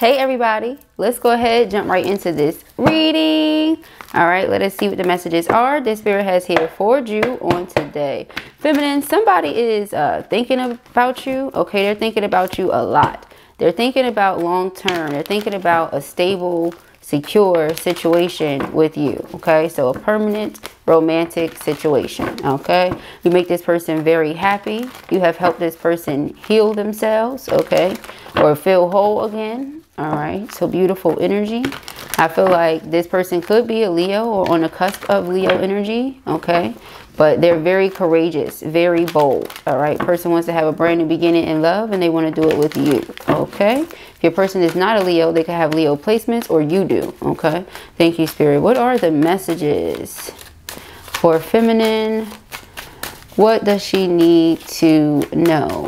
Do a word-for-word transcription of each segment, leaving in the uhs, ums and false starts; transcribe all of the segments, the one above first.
Hey everybody, let's go ahead, jump right into this reading. All right, let us see what the messages are this spirit has here for you on today. Feminine, somebody is uh, thinking about you. Okay, they're thinking about you a lot. They're thinking about long term. They're thinking about a stable, secure situation with you. Okay, so a permanent romantic situation. Okay, you make this person very happy. You have helped this person heal themselves. Okay, or feel whole again. All right, so beautiful energy. I feel like this person could be a Leo or on the cusp of Leo energy. Okay, but they're very courageous, very bold. All right, person wants to have a brand new beginning in love and they want to do it with you. Okay, if your person is not a Leo, they could have Leo placements, or you do. Okay, thank you, Spirit. What are the messages for feminine? What does she need to know?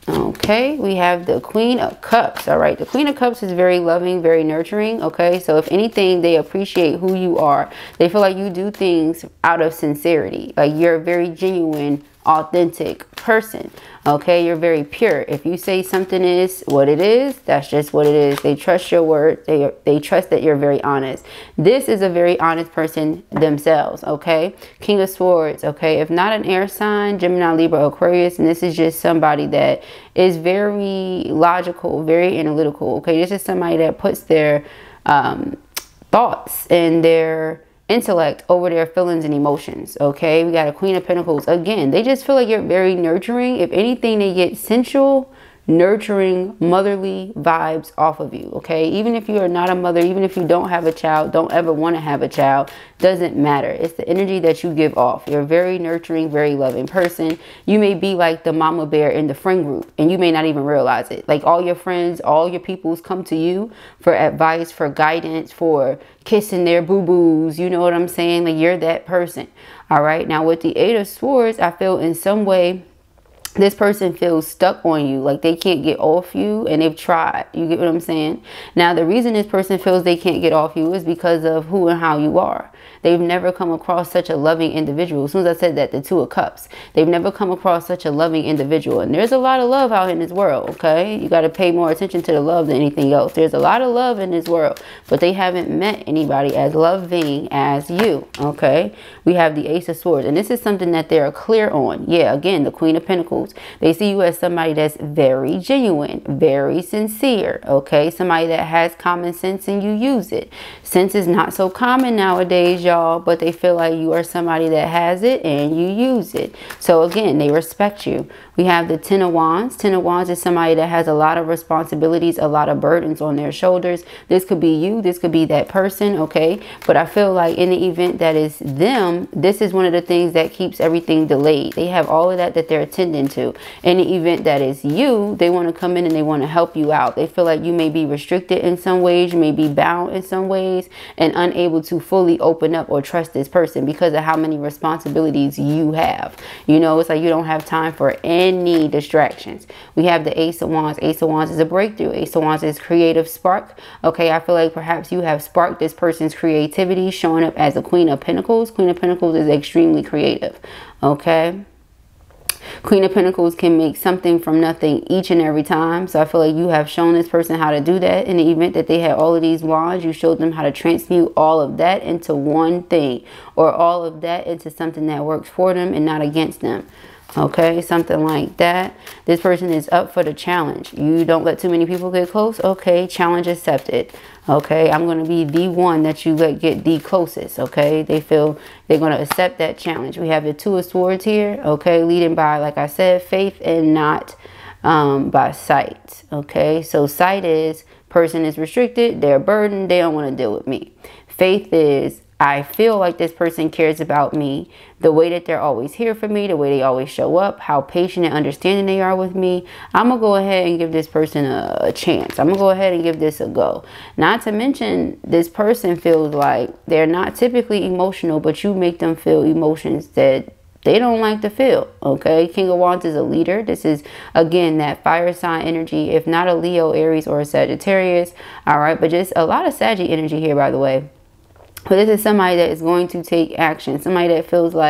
Okay, we have the Queen of Cups. All right, the Queen of Cups is very loving, very nurturing. Okay, so if anything, they appreciate who you are. They feel like you do things out of sincerity, like you're a very genuine, authentic person. Okay, you're very pure. If you say something is what it is, that's just what it is. They trust your word. They they trust that you're very honest. This is a very honest person themselves. Okay, King of Swords. Okay, if not an air sign, Gemini, Libra, Aquarius, and this is just somebody that is very logical, very analytical. Okay, this is somebody that puts their um, thoughts and their intellect over their feelings and emotions. Okay, we got a Queen of Pentacles. Again, they just feel like you're very nurturing. If anything, they get sensual, nurturing, motherly vibes off of you. Okay, even if you are not a mother, even if you don't have a child, don't ever want to have a child, doesn't matter. It's the energy that you give off. You're a very nurturing, very loving person. You may be like the mama bear in the friend group and you may not even realize it. Like all your friends, all your peoples come to you for advice, for guidance, for kissing their boo-boos. You know what I'm saying? Like you're that person. All right, now with the Eight of Swords, I feel in some way this person feels stuck on you, like they can't get off you, and they've tried. You get what I'm saying? Now, the reason this person feels they can't get off you is because of who and how you are. They've never come across such a loving individual. As soon as I said that, the Two of Cups, they've never come across such a loving individual. And there's a lot of love out in this world, okay? You got to pay more attention to the love than anything else. There's a lot of love in this world, but they haven't met anybody as loving as you, okay? We have the Ace of Swords, and this is something that they're clear on. Yeah, again, the Queen of Pentacles. They see you as somebody that's very genuine, very sincere, okay? Somebody that has common sense and you use it. Sense is not so common nowadays, y'all, but they feel like you are somebody that has it and you use it. So again, they respect you. We have the Ten of Wands. Ten of Wands is somebody that has a lot of responsibilities, a lot of burdens on their shoulders. This could be you. This could be that person, okay? But I feel like in the event that is them, this is one of the things that keeps everything delayed. They have all of that that they're attending to. In the event that is you, they want to come in and they want to help you out. They feel like you may be restricted in some ways, you may be bound in some ways, and unable to fully open up or trust this person because of how many responsibilities you have. You know, it's like you don't have time for any distractions. We have the Ace of Wands. Ace of Wands is a breakthrough. Ace of Wands is creative spark. Okay, I feel like perhaps you have sparked this person's creativity, showing up as a Queen of Pentacles. Queen of Pentacles is extremely creative. Okay. Queen of Pentacles can make something from nothing each and every time. So I feel like you have shown this person how to do that. In the event that they had all of these wands, you showed them how to transmute all of that into one thing, or all of that into something that works for them and not against them. Okay, something like that. This person is up for the challenge. You don't let too many people get close. Okay, challenge accepted. Okay, I'm going to be the one that you let get the closest. Okay, they feel they're going to accept that challenge. We have the Two of Swords here. Okay, leading by, like I said, faith and not um, by sight. Okay, so sight is person is restricted. They're burdened. They don't want to deal with me. Faith is I feel like this person cares about me, the way that they're always here for me, the way they always show up, how patient and understanding they are with me. I'm going to go ahead and give this person a, a chance. I'm going to go ahead and give this a go. Not to mention, this person feels like they're not typically emotional, but you make them feel emotions that they don't like to feel. Okay, King of Wands is a leader. This is, again, that fire sign energy. If not a Leo, Aries, or a Sagittarius. All right, but just a lot of Saggy energy here, by the way. But this is somebody that is going to take action. Somebody that feels like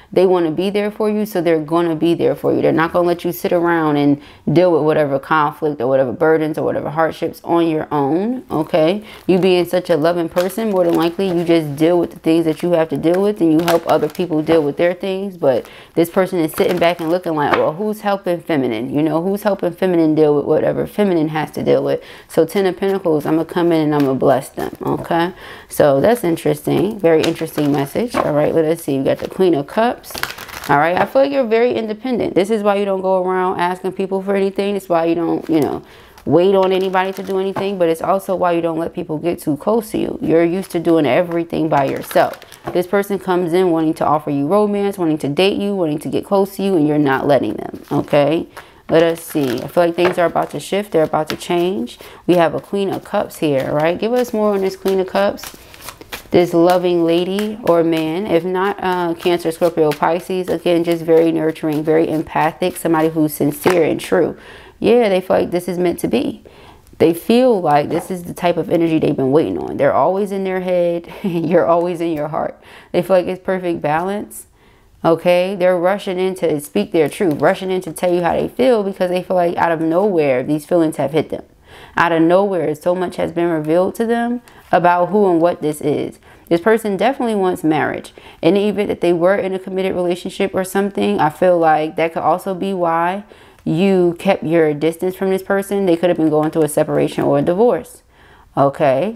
they want to be there for you, so they're going to be there for you. They're not going to let you sit around and deal with whatever conflict or whatever burdens or whatever hardships on your own, okay? You being such a loving person, more than likely you just deal with the things that you have to deal with, and you help other people deal with their things. But this person is sitting back and looking like, well, who's helping feminine? You know, who's helping feminine deal with whatever feminine has to deal with? So Ten of Pentacles, I'm going to come in and I'm going to bless them, okay? So that's interesting. Very interesting message. All right, let us see. You got the Queen of Cups. All right, I feel like you're very independent. This is why you don't go around asking people for anything. It's why you don't, you know, wait on anybody to do anything. But it's also why you don't let people get too close to you. You're used to doing everything by yourself. This person comes in wanting to offer you romance, wanting to date you, wanting to get close to you, and you're not letting them, okay? Let us see. I feel like things are about to shift. They're about to change. We have a Queen of Cups here, all right? Give us more on this Queen of Cups. This loving lady or man, if not uh, Cancer, Scorpio, Pisces, again, just very nurturing, very empathic, somebody who's sincere and true. Yeah, they feel like this is meant to be. They feel like this is the type of energy they've been waiting on. They're always in their head. You're always in your heart. They feel like it's perfect balance. Okay, they're rushing in to speak their truth, rushing in to tell you how they feel, because they feel like out of nowhere, these feelings have hit them. Out of nowhere, so much has been revealed to them about who and what this is. This person definitely wants marriage. In the event that they were in a committed relationship or something, I feel like that could also be why you kept your distance from this person. They could have been going through a separation or a divorce. Okay.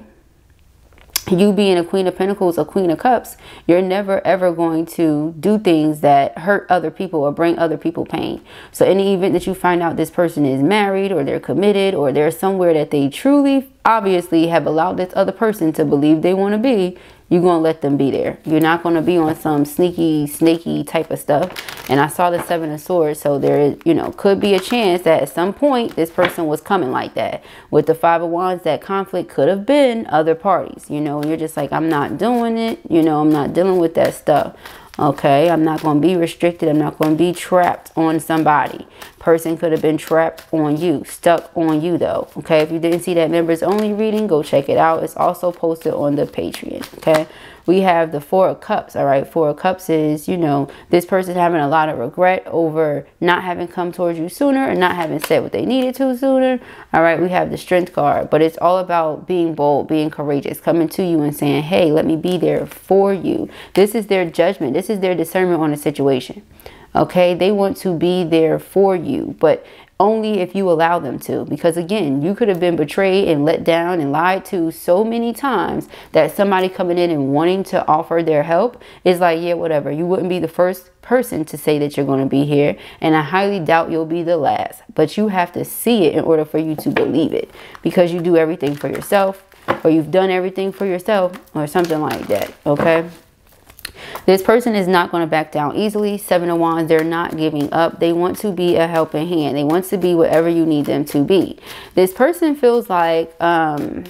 You being a Queen of Pentacles, a Queen of Cups, you're never ever going to do things that hurt other people or bring other people pain. So in the event that you find out this person is married or they're committed or they're somewhere that they truly obviously have allowed this other person to believe they want to be, you're going to let them be there. You're not going to be on some sneaky, snaky type of stuff. And I saw the Seven of Swords. So there is, you know, could be a chance that at some point this person was coming like that. With the Five of Wands, that conflict could have been other parties. You know, and you're just like, I'm not doing it. You know, I'm not dealing with that stuff. Okay, I'm not going to be restricted. I'm not going to be trapped on somebody. Person could have been trapped on you, stuck on you though. Okay, if you didn't see that members only reading, go check it out. It's also posted on the Patreon. Okay, we have the Four of Cups. All right, Four of Cups is, you know, this person having a lot of regret over not having come towards you sooner and not having said what they needed to sooner. All right, we have the Strength card, but it's all about being bold, being courageous, coming to you and saying, hey, let me be there for you. This is their judgment. This is their discernment on the situation. Okay, they want to be there for you, but only if you allow them to. Because again, you could have been betrayed and let down and lied to so many times that somebody coming in and wanting to offer their help is like, yeah, whatever. You wouldn't be the first person to say that you're going to be here, and I highly doubt you'll be the last. But you have to see it in order for you to believe it, because you do everything for yourself, or you've done everything for yourself, or something like that. Okay. This person is not going to back down easily. Seven of Wands, they're not giving up. They want to be a helping hand. They want to be whatever you need them to be. This person feels like, um,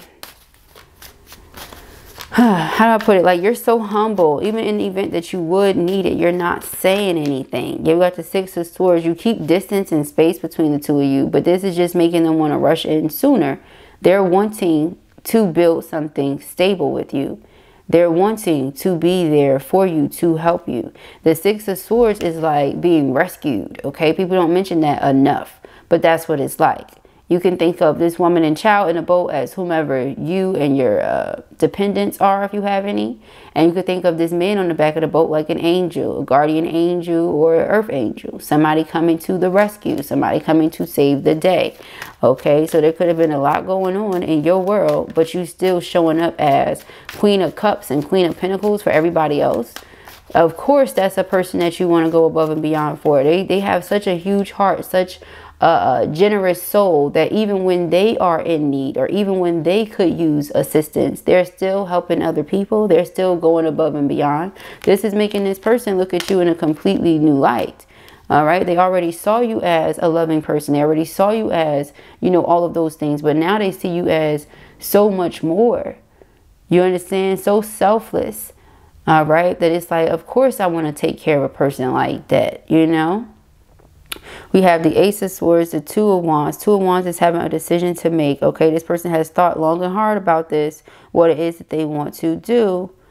how do I put it? Like, you're so humble. Even in the event that you would need it, you're not saying anything. You got the Six of Swords. You keep distance and space between the two of you, but this is just making them want to rush in sooner. They're wanting to build something stable with you. They're wanting to be there for you, to help you. The Six of Swords is like being rescued, okay? People don't mention that enough, but that's what it's like. You can think of this woman and child in a boat as whomever you and your uh, dependents are, if you have any. And you could think of this man on the back of the boat like an angel, a guardian angel or an earth angel. Somebody coming to the rescue, somebody coming to save the day. Okay, so there could have been a lot going on in your world, but you still showing up as Queen of Cups and Queen of Pentacles for everybody else. Of course, that's a person that you want to go above and beyond for. They, they have such a huge heart, such a generous soul, that even when they are in need, or even when they could use assistance, they're still helping other people. They're still going above and beyond. This is making this person look at you in a completely new light. All right. They already saw you as a loving person. They already saw you as, you know, all of those things. But now they see you as so much more. You understand? So selfless. All right. That it's like, of course, I want to take care of a person like that, you know. We have the Ace of Swords, the Two of Wands. Two of Wands is having a decision to make. Okay, this person has thought long and hard about this, what it is that they want to do.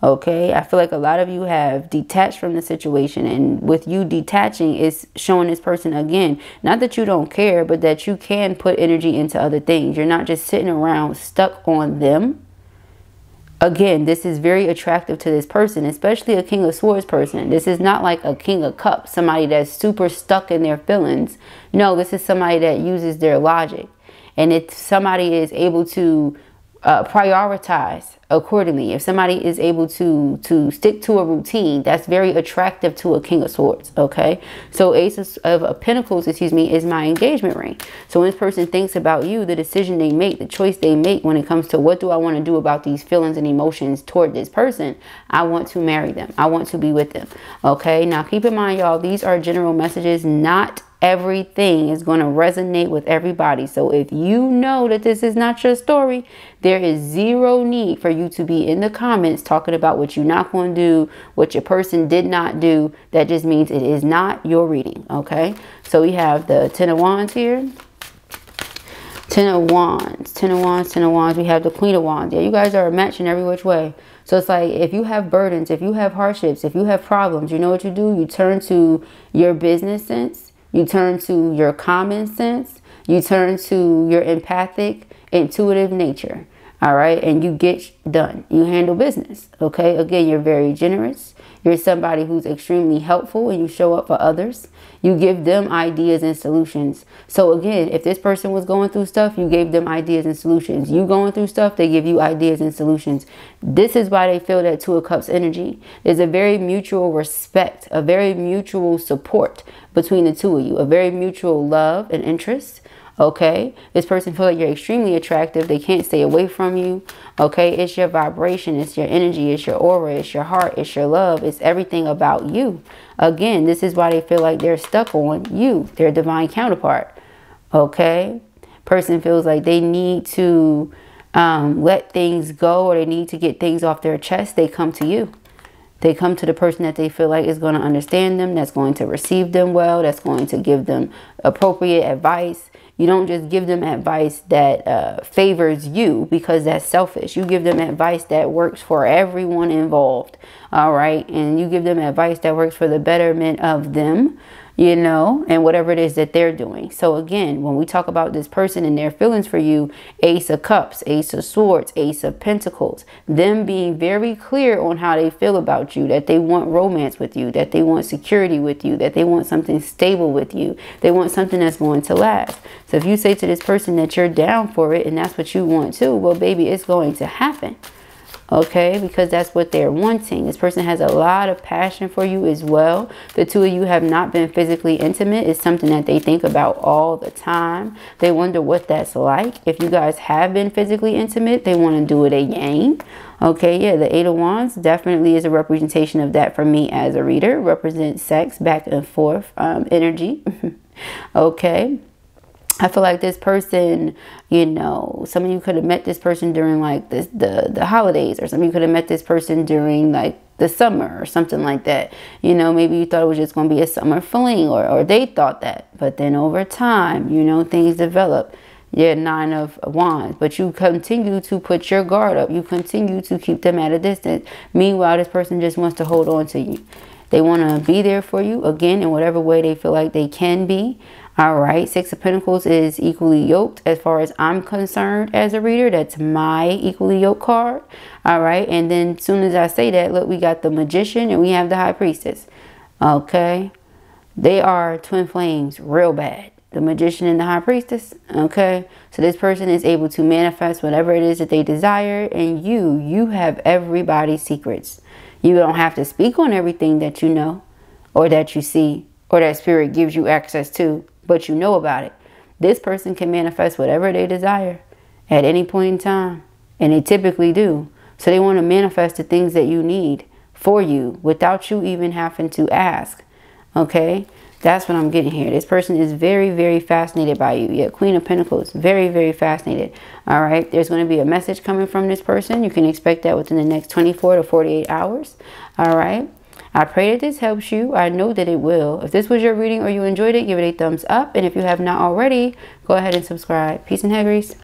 Okay, I feel like a lot of you have detached from the situation, and with you detaching, it's showing this person again, not that you don't care, but that you can put energy into other things. You're not just sitting around stuck on them. Again, this is very attractive to this person, especially a King of Swords person. This is not like a King of Cups, somebody that's super stuck in their feelings. No, this is somebody that uses their logic. And if somebody is able to uh, prioritize accordingly, if somebody is able to to stick to a routine, that's very attractive to a King of Swords. Okay, so Ace of, of Pentacles, excuse me, is my engagement ring. So when this person thinks about you, the decision they make, the choice they make when it comes to what do I want to do about these feelings and emotions toward this person, I want to marry them, I want to be with them. Okay, now keep in mind, y'all, these are general messages. Not everything is going to resonate with everybody. So if you know that this is not your story, there is zero need for you to be in the comments talking about what you're not going to do, what your person did not do. That just means it is not your reading. Okay, so we have the Ten of Wands here. Ten of Wands, Ten of Wands, Ten of Wands. We have the Queen of Wands. Yeah, you guys are a match in every which way. So it's like, if you have burdens, if you have hardships, if you have problems, you know what you do? You turn to your business sense. You turn to your common sense. You turn to your empathic, intuitive nature. All right. And you get done. You handle business. Okay. Again, you're very generous. You're somebody who's extremely helpful, and you show up for others. You give them ideas and solutions. So again, if this person was going through stuff, you gave them ideas and solutions. You going through stuff, they give you ideas and solutions. This is why they feel that Two of Cups energy. There's a very mutual respect, a very mutual support between the two of you, a very mutual love and interest. Okay, this person feels like you're extremely attractive. They can't stay away from you. Okay, it's your vibration, it's your energy, it's your aura, it's your heart, it's your love, it's everything about you. Again, this is why they feel like they're stuck on you, their divine counterpart. Okay, person feels like they need to um, let things go, or they need to get things off their chest. They come to you. They come to the person that they feel like is going to understand them, that's going to receive them well, that's going to give them appropriate advice. You don't just give them advice that uh, favors you, because that's selfish. You give them advice that works for everyone involved. All right. And you give them advice that works for the betterment of them, you know, and whatever it is that they're doing. So again, when we talk about this person and their feelings for you, Ace of Cups, Ace of Swords, Ace of Pentacles, them being very clear on how they feel about you, that they want romance with you, that they want security with you, that they want something stable with you. They want something that's going to last. So if you say to this person that you're down for it and that's what you want too, well, baby, it's going to happen. Okay, because that's what they're wanting. This person has a lot of passion for you as well. The two of you have not been physically intimate. It's something that they think about all the time. They wonder what that's like. If you guys have been physically intimate, they want to do it again. Okay, yeah, the Eight of Wands definitely is a representation of that for me as a reader. Represents sex, back and forth um, energy. Okay. I feel like this person, you know, some of you could have met this person during like this, the, the holidays, or some of you could have met this person during like the summer or something like that. You know, maybe you thought it was just going to be a summer fling, or, or they thought that. But then over time, you know, things develop. Yeah, Nine of Wands. But you continue to put your guard up. You continue to keep them at a distance. Meanwhile, this person just wants to hold on to you. They want to be there for you, again, in whatever way they feel like they can be. All right, Six of Pentacles is equally yoked as far as I'm concerned as a reader. That's my equally yoked card. All right, and then as soon as I say that, look, we got the Magician and we have the High Priestess. Okay, they are twin flames real bad. The Magician and the High Priestess. Okay, so this person is able to manifest whatever it is that they desire, and you, you have everybody's secrets. You don't have to speak on everything that you know, or that you see, or that spirit gives you access to, but you know about it. This person can manifest whatever they desire at any point in time, and they typically do. So they want to manifest the things that you need for you without you even having to ask. Okay, that's what I'm getting here. This person is very, very fascinated by you. Yeah, Queen of Pentacles, very, very fascinated. All right, there's going to be a message coming from this person. You can expect that within the next twenty-four to forty-eight hours. All right, I pray that this helps you. I know that it will. If this was your reading or you enjoyed it, give it a thumbs up. And if you have not already, go ahead and subscribe. Peace and hair grease.